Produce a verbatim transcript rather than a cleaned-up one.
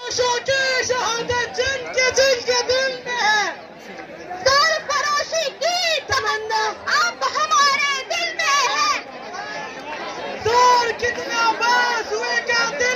की शहादत जिनके जिनके दिल में है, सरफरोशी की तमन्ना अब हमारे दिल में है। दूर कितना बस हुए कहते